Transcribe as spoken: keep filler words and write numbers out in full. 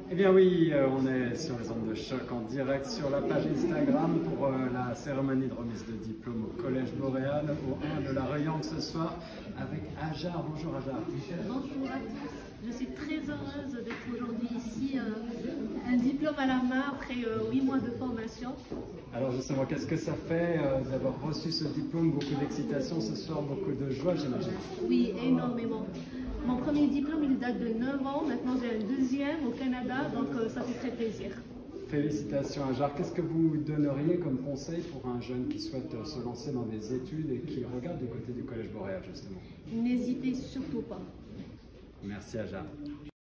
Eh bien oui, euh, on est sur les ondes de choc en direct sur la page Instagram pour euh, la cérémonie de remise de diplôme au Collège Boréal, au un de la Reuillanque ce soir, avec Hajar. Bonjour Hajar. Bonjour à tous, je suis très heureuse d'être aujourd'hui ici, euh, un diplôme à la main après euh, huit mois de formation. Alors justement, qu'est-ce que ça fait euh, d'avoir reçu ce diplôme? Beaucoup d'excitation ce soir, beaucoup de joie j'imagine. Oui, énormément. Mon premier diplôme il date de neuf ans, maintenant j'ai un deuxième au Canada, donc euh, ça fait très plaisir. Félicitations Hajar. Qu'est-ce que vous donneriez comme conseil pour un jeune qui souhaite euh, se lancer dans des études et qui regarde du côté du Collège Boréal justement? N'hésitez surtout pas. Merci Hajar.